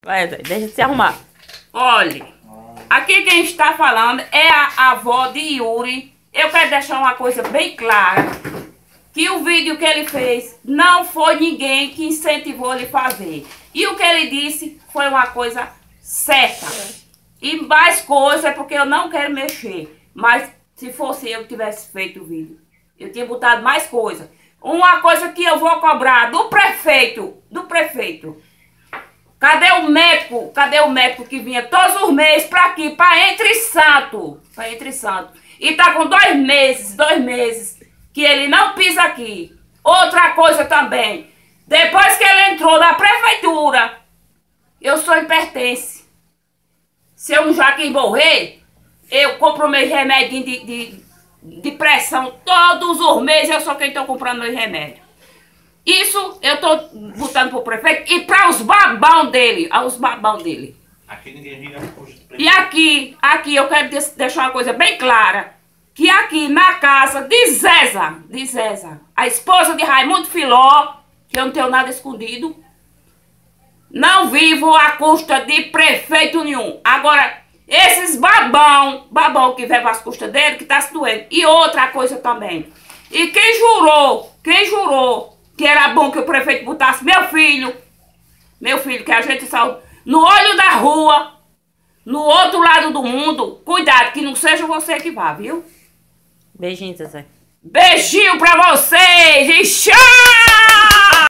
Vai, Zé, deixa de se arrumar. Olha, aqui quem está falando é a avó de Yuri. Eu quero deixar uma coisa bem clara. Que o vídeo que ele fez não foi ninguém que incentivou ele a fazer. E o que ele disse foi uma coisa certa. E mais coisa é porque eu não quero mexer. Mas se fosse eu que tivesse feito o vídeo, eu tinha botado mais coisa. Uma coisa que eu vou cobrar do prefeito. Cadê o médico? Cadê o médico que vinha todos os meses pra aqui, pra Entre Santo? E tá com 2 meses que ele não pisa aqui. Outra coisa também. Depois que ele entrou na prefeitura, eu sou impertence. Se eu já que morrer, eu compro meus remédios de pressão todos os meses. Eu sou quem tô comprando meus remédios. Isso eu tô botando pro prefeito e para os babão dele. Aqui ninguém liga pro posto do prefeito. E aqui eu quero deixar uma coisa bem clara. Que aqui na casa de Zéza, a esposa de Raimundo Filó, que eu não tenho nada escondido, não vivo à custa de prefeito nenhum. Agora, esses babão que vem às custas dele, que tá se doendo. E outra coisa também. E quem jurou que era bom que o prefeito botasse meu filho que a gente saiu no olho da rua, no outro lado do mundo, cuidado, que não seja você que vá, viu? Beijinho, Zezé. Beijinho pra vocês e tchau!